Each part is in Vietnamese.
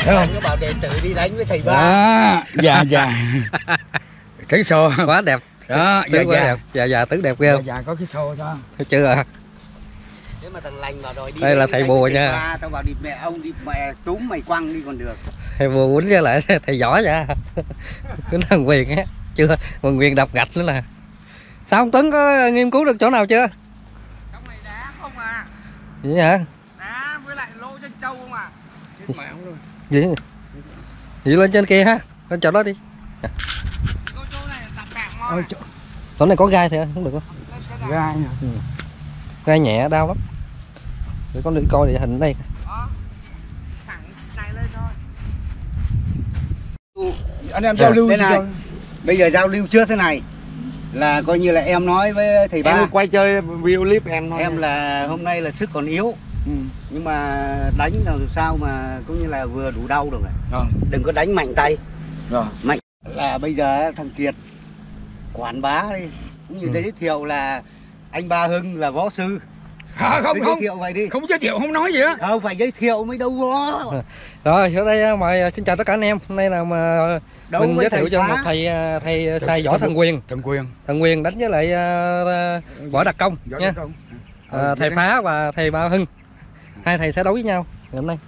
Anh có bảo đệ tử đi đánh với thầy Ba. Dạ dạ. Cái xô quá đẹp đó, dạ dạ dạ dạ tướng đẹp ghê không? dạ có cái xô đó. Thấy chưa? Nếu mà thằng lành vào đòi đi đây là thầy bùa nha. tao bảo đi mẹ ông đi mẹ túm mày quăng đi còn được. Thầy bùa quýnh với lại thầy giỏi nha. Cái thằng Quyền á, chưa còn Quyền đập gạch nữa nè. Sao ông Tuấn có nghiên cứu được chỗ nào chưa? Trong này đá không à? Gì hả? Đá với lại lỗ chân trâu không à? Gì? Gì lên trên kia ha? Lên chỗ đó đi. Chỗ này là tạt bạc ngon. Chỗ này có gai thì không được không? Gai nha. Ừ. Gai nhẹ đau lắm. Để con đi coi địa hình đây. Thẳng này lên thôi. Anh em giao lưu Đây gì này. rồi? Bây giờ giao lưu trước thế này là coi như là em nói với thầy Ba. Em quay chơi video clip em thôi. Em là hôm nay là sức còn yếu. Nhưng mà đánh làm sao mà cũng như là vừa đủ đau được rồi. Đừng có đánh mạnh tay. Rồi. Mạnh là bây giờ thằng Kiệt quảng bá đi, cũng như giới thiệu là anh Ba Hưng là võ sư. Không giới thiệu vậy đi. Không giới thiệu, không nói gì á. Không phải giới thiệu mới đâu võ. Rồi ở đây mời xin chào tất cả anh em. Hôm nay là mà mình giới thiệu cho một thầy xài võ thần quyền. Thần quyền đánh với lại võ đặc công nha. Thầy Phá và thầy Ba Hưng. Hai thầy sẽ đấu với nhau ngày hôm nay.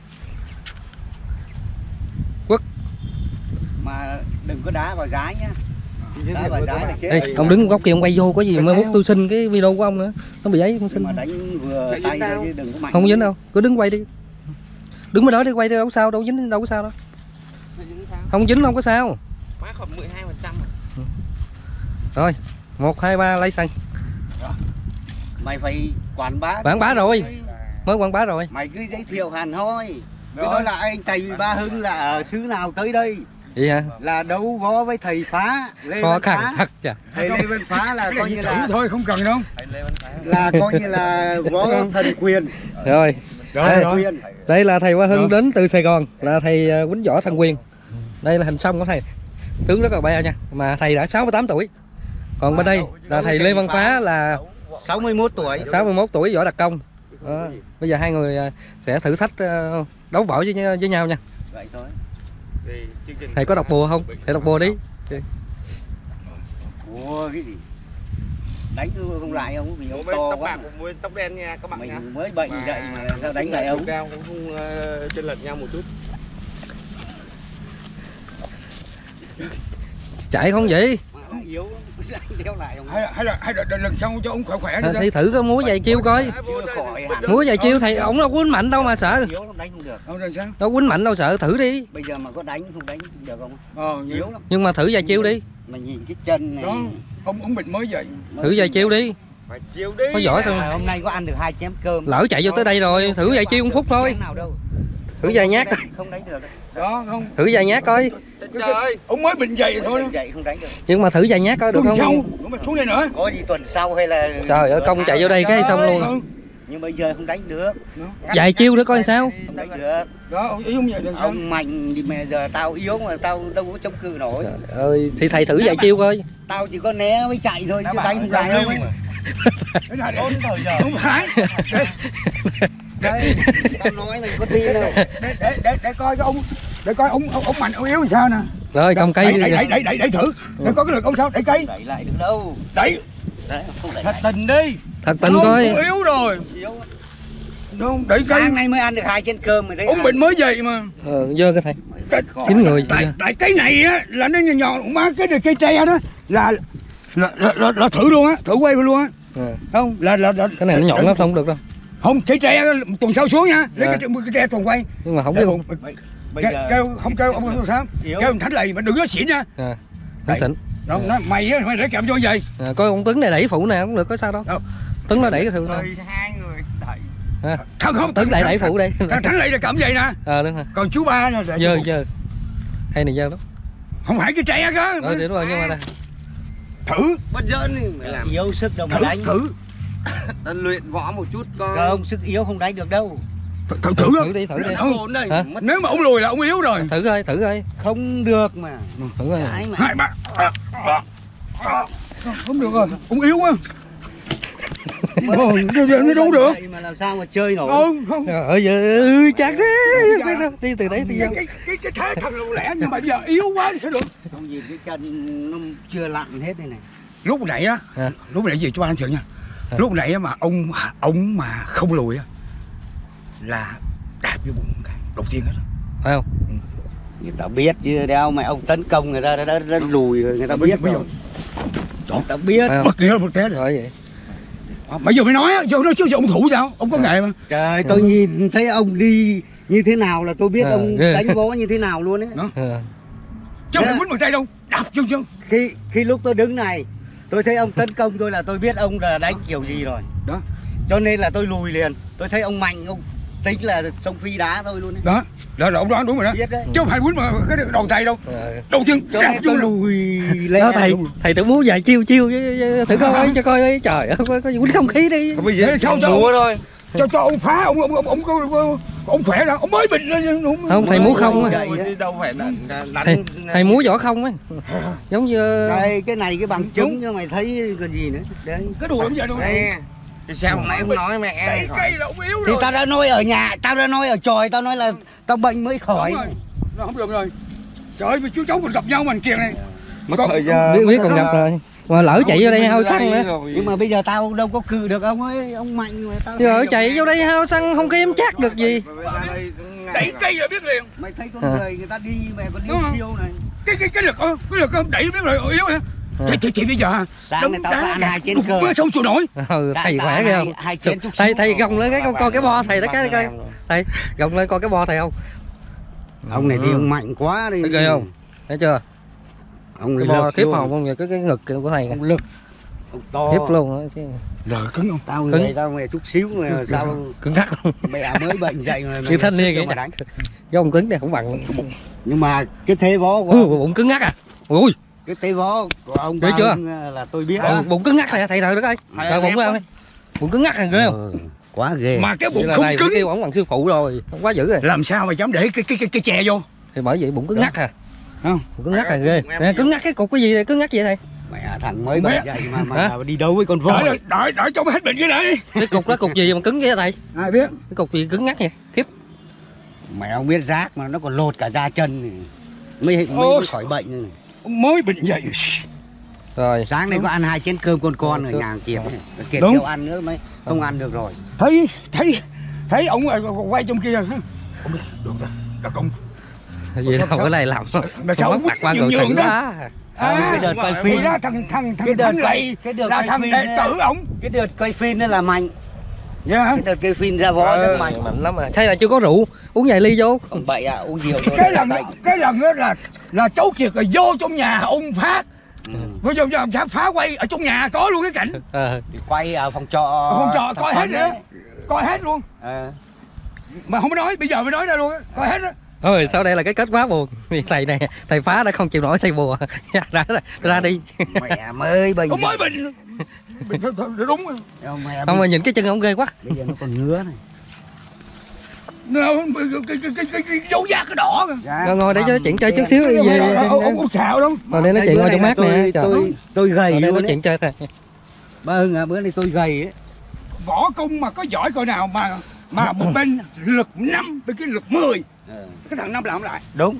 Quốc. Mà đừng có đá vào trái nhá. Đá vào trái là chết. Ê, ông đứng góc kia ông quay vô có gì mới mốt tôi xin cái video của ông nữa. Nó bị ấy không xin. Mà đánh vừa tay thôi chứ đừng có mạnh. Không dính đâu, cứ đứng quay đi. Đứng bên đó đi quay đi, đâu có sao đâu dính, đâu có sao đâu. Không dính không có sao. Má còn 12% rồi. Rồi, 1 2 3 lấy sân. Mày phải quảng bá. Quảng bá rồi. Mới quảng bá rồi. Mày cứ giới thiệu hẳn thôi. Cứ nói là anh thầy Ba Hưng là ở xứ nào tới đây. Vậy hả? Là đấu võ với thầy Phá, Lê Khó Văn khăn Phá. thật chà. Thầy Lê Văn Phá là coi như là thôi không cần đâu. là coi như là võ thần quyền. Rồi. Quyền. Đây là thầy Ba Hưng đến từ Sài Gòn, là thầy quýnh võ thần quyền. Đây là hình xăm của thầy. Tướng rất là be nha, mà thầy đã 68 tuổi. Còn bên đây là thầy Lê Văn Phá là 61 tuổi. 61 tuổi võ đặc công. Đó. Bây giờ hai người sẽ thử thách đấu võ với nhau nha. Vậy thôi. Thầy có đọc bùa không? Thầy đọc bùa đi. Ủa cái gì? Đánh không lại ông vì ông to Tóc quá. bạc của tóc đen nha các bạn nha. Mình mới bệnh dậy mà sao đánh lại ông? Cao cũng không chênh lệch nhau một chút. Chạy không vậy? Yếu đéo lại ông. Hay là lần sau cho ông khỏe Thì thử cái múa giày chiêu coi. Chưa khỏi hẳn. Múa giày chiêu thầy ổng đâu quýnh mạnh đâu mà sợ. Yếu lắm đánh không được. Không rồi sao? Đâu quýnh mạnh đâu sợ, thử đi. Bây giờ mà có đánh không đánh được không? Yếu lắm. Nhưng mà thử giày chiêu đi. Mà nhìn cái chân này. Đó, ông bệnh mới vậy. Thử giày chiêu đi. Phải chiều đi. Có giỏi sao? Hôm nay có ăn được 2 chén cơm. Lỡ chạy vô tới đây rồi, thử giày chiêu 1 phút thôi. Nào đâu. Thử giày nhát. Không đánh được. Đó không. Thử giày nhát coi. Trời. Ông mới bệnh vậy thôi. Dậy không đánh được. Nhưng mà thử giày nhát coi được Tuần sau, không? cũng phải xuống đây nữa. Có gì tuần sau hay là Trời ơi, công chạy vô đây cái xong luôn. nhưng bây giờ không đánh được. Vài chiêu nữa coi sao. Không đánh được. Đó, ông ý ông vậy làm sao? Ông mạnh thì mẹ giờ tao yếu mà tao đâu có chống cự nổi. Trời ơi, thì thầy thử vài chiêu coi. Tao chỉ có né với chạy thôi chứ đánh không lại đâu ấy. Cái này không phải. Đây, tao nói mày có tin đâu. Để coi cái ông, để coi ông mạnh ông yếu sao nè. Rồi cầm cây đẩy thử. Để coi cái lực ông sao, đẩy cây. Đẩy lại được đâu. Đẩy. Đấy, không đẩy Thật lại. tình đi. Thật tình coi. Ông yếu rồi. Yếu. Đúng, đẩy cây. Sáng nay mới ăn được 2 chén cơm rồi đấy. Ông bệnh mới vậy mà. Dơ cái thầy. 9 người. Tại cái này á là nó nhỏ má cái cây tre đó là thử luôn á, thử quay luôn á. Không, là cái này nó nhọn lắm không được đâu. Không, cây tre tuần sau xuống nha, lấy cái tre tuần quay. Nhưng mà không biết không. Kêu không kêu ông sao? Kêu ông Thánh lầy mà đừng có xỉn nha. Không xỉn. Đâu nói mày á, mày để kèm cho vậy. Coi ông Tuấn này đẩy phụ nè cũng được có sao đâu. Tuấn nó đẩy cái thường nè. 2 người đẩy. Không, Tuấn đẩy phụ đây. Thánh lầy là cầm vậy nè. Đúng rồi. Còn chú Ba là dơ. Hay này dơ lắm. Không phải cái tre cơ. Đúng rồi nhưng mà đây. Thử. Bất giỡn đi mày làm. Yếu sức đâu mà đánh. Thử. Ta luyện võ một chút coi. Không, sức yếu không đánh được đâu. Thử đi. Nếu mà ông lùi là ông yếu rồi. Thử coi. Không được mà. Thử coi. 2 3. Không được rồi, ông yếu quá. nó đâu được. Mà làm sao mà chơi nổi. Không. Chán thế. Đi từ đấy đi. Cái thế thật lù lẽ nhưng mà bây giờ yếu quá thì sẽ được. Không nhìn cái chân nó chưa lặn hết đây này. Lúc nãy á, lúc nãy gì cho anh chuyện nha. Lúc nãy mà ông mà không lùi á là đạp vô bụng cái đầu tiên hết. Phải không? Người ta biết chứ đeo mày ông tấn công người ta đã lùi rồi, người ta biết rồi. Người ta biết. Bất kỳ một thế rồi vậy. Bây giờ mới nói á, nói chứ ông thủ sao? Ông có nghề mà. Trời, tôi nhìn thấy ông đi như thế nào là tôi biết ông đánh võ như thế nào luôn ấy. Chứ không phải quýnh bằng tay đâu, đạp chân. Khi lúc tôi đứng này, tôi thấy ông tấn công tôi là tôi biết ông là đánh kiểu gì rồi. Đó. Cho nên là tôi lùi liền. Tôi thấy ông mạnh, ông tính là sông phi đá thôi luôn ấy. Đó là ông đoán đúng rồi đó. Biết đấy. Chứ không phải quýnh mà cái đầu tay đâu. Đầu chân cho nên tôi lùi lên. Đó thầy tưởng muốn vài chiêu thử coi ấy cho coi ấy. Trời ơi, có quýnh không khí đi. Bây giờ sao múa thôi. Cho ông phá ông khỏe ra, ông mới bình lên. Không, thầy múa không á. Đâu phải Thầy múa võ không á. Giống như đây, cái này cái bằng chứng cho mày thấy còn gì nữa. Đấy. Cái đùa bây giờ đâu. Thì sao nãy không nói mẹ. Cây là ông yếu rồi. Thì tao đã nói ở nhà, tao đã nói ở tròi, tao nói là tao bệnh mới khỏi. Nó không được rồi. Trời ơi, chú cháu còn gặp nhau mình kia này. Mất thời giờ. Biết còn gặp rồi. Mà lỡ chạy vô đây hao xăng nữa. Nhưng mà bây giờ tao đâu có cự được ông ấy, ông mạnh mà tao. Rồi chạy vô đây hao xăng không kiếm chắc được gì. Đẩy cây là biết liền. Mày thấy con người ta đi mày còn đi siêu này. Cái lực đẩy biết rồi yếu hả? Thì bây giờ sáng này tao có ăn 2 chén cơm. Xong chịu nổi. Thầy khỏe ghê không? 2 chén chút. Thầy gồng lên cái coi cái bo thầy đó cái coi. Thầy gồng lên coi cái bo thầy không? Ông này thì ông mạnh quá đi. Thấy ghê không? Thấy chưa? Ông cái bo khiếp hồn không? Cái ngực của thầy. Ông lực. Ông to. Khiếp luôn á chứ. Đời cứng không? Tao người tao mày chút xíu mà sao cứng ngắc luôn. Mẹ mới bệnh dậy mà. Như thanh niên vậy đánh. Cái ông cứng này không bằng. Nhưng mà cái thế võ của bụng cứng ngắc à. Ui. Cái thế võ của ông thấy chưa? Là tôi biết. Bụng cứng ngắc này thầy thử đó coi. Rồi bụng không? Bụng cứng ngắc là ghê không? Quá ghê. Mà cái bụng không cứng. Kêu ổng bằng sư phụ rồi, quá dữ rồi. Làm sao mà dám để cái chè vô? Thì bởi vậy bụng cứng ngắc à. Không, bụng cứng ngắc là ghê. Nè, cứng ngắc cái cục cái gì này, cứng ngắc vậy thầy? Mẹ thằng mới bệnh dậy mà đi đâu với con voi. Đợi cho mày hết bệnh cái này. Cái cục đó cục gì mà cứng vậy thầy? Ai biết. Cái cục gì cứng ngắc vậy? Khiếp. Mẹ không biết rác mà nó còn lột cả da chân này. Mới khỏi bệnh này. Mới bệnh dậy. Rồi sáng nay có ăn 2 chén cơm con ở nhà Kiệt này. Kiệt kêu ăn nữa mới không ăn được rồi. Thấy ông quay trong kia. Không biết được rồi. Các ông. Vậy đâu cái này làm mà sao mặt qua rồi sừng đó. Cái đợt quay phim đó cái đợt là thằng đệ tử ổng. Cái đợt quay phim nó là mạnh. Cái đợt quay phim ra võ rất mạnh. Mạnh lắm mà. Thế là chưa có rượu, uống vài ly vô. Không bậy à, uống nhiều thôi. Cái lần đó là cháu Kiệt rồi vô trong nhà ông Phát. Vô phá quay ở trong nhà có luôn cái cảnh. Thì quay ở phòng trọ. Phòng trọ coi hết nữa. Coi hết luôn. Mà không có nói, bây giờ mới nói ra luôn, coi hết á. Thôi sau đây là cái kết quá buồn. Thầy này, thầy phá đã không chịu nổi thầy bùa. ra đi. Mẹ mới bệnh. Ông mới bệnh. Bệnh thôi đúng rồi. Không mà nhìn cái chân ông ghê quá. Bây giờ nó còn ngứa này. Cái dấu da cái đỏ kìa. Ngồi để cho nó chuyện chơi chút xíu đi về. Ông xạo lắm. Ngồi đây nói chuyện ngồi trong mát nè. Tôi gầy luôn. Nói chuyện chơi thôi. Ba Hưng à, bữa nay tôi gầy ấy. Võ công mà có giỏi cỡ nào mà một bên lực 5 bên cái lực 10. Cái thằng 5 làm lại. Đúng.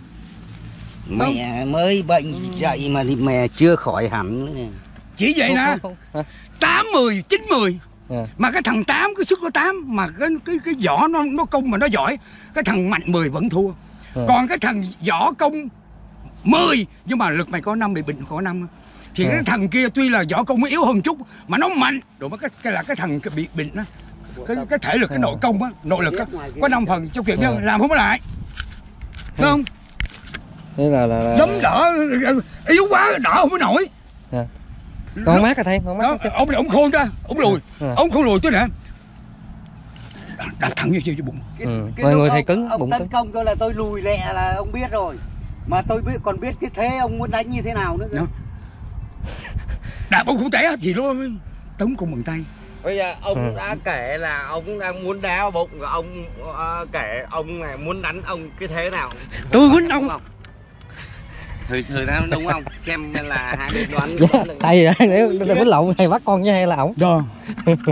Mẹ mới bệnh dậy mà thì mẹ chưa khỏi hẳn nữa nè. Chỉ vậy nè. 8 10 9 10. Mà cái thằng 8 cái sức nó 8 mà cái võ nó công mà nó giỏi, cái thằng mạnh 10 vẫn thua. Còn cái thằng võ công 10 nhưng mà lực mày có 5 bị bệnh có 5. Thì cái thằng kia tuy là võ công nó yếu hơn chút mà nó mạnh, rồi mà cái thằng bị bệnh đó. Cái thể lực, cái nội công á, nội lực á, có 5 phần trong Kiệt làm không có lại. Đúng không? Thế là Giống đỡ yếu quá đỡ không có nổi. Con mát à thầy, con mát. Ông khôn ta, ông lùi. Ông không lùi chứ nè. Đạp thẳng như vô bụng. Người thầy cứng, ông bụng tấn cứng. công tôi là tôi lùi lẹ là ông biết rồi. Mà tôi còn biết cái thế ông muốn đánh như thế nào nữa cơ. Đạp ông cụ té thì nó tấn công bằng tay. Bây giờ ông đã kể là ông đang muốn đá bụng, và ông kể ông này muốn đánh ông cái thế nào? Tôi quýnh ông. Thử ra đúng không? Xem là hai bên đoán. Thầy để quýnh lộn thầy bắt con với hay là ổng?